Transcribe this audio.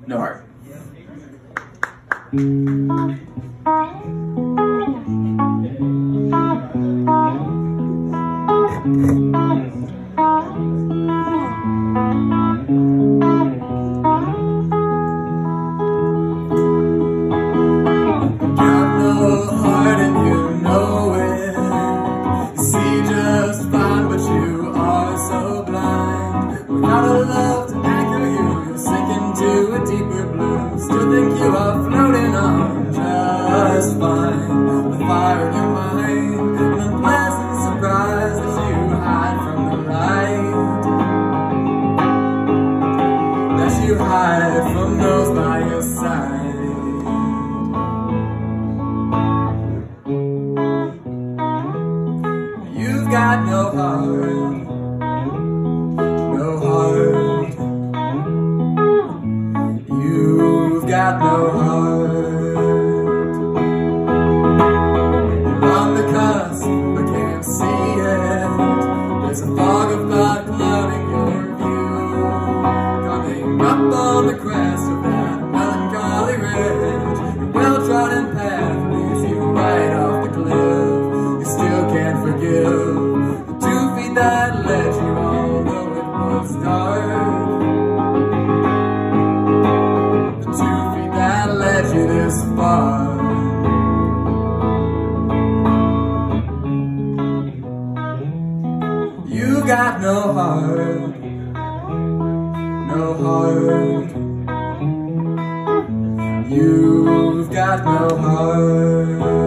No heart. Without a love to anchor you, you'll sink into a deeper blue. Still think you are floating on just fine. The fire in your mind, an unpleasant surprise as you hide from the light. That you hide from those by your side. You've got no heart. You've got no heart. You're on the cusp, but can't see it. There's a fog of thought clouding your view. Coming up on the crest of that melancholy ridge, your well-trodden path leads you right off the cliff. You still can't forgive the 2 feet that led you, although it was dark. You this far. You got no heart, no heart. You've got no heart.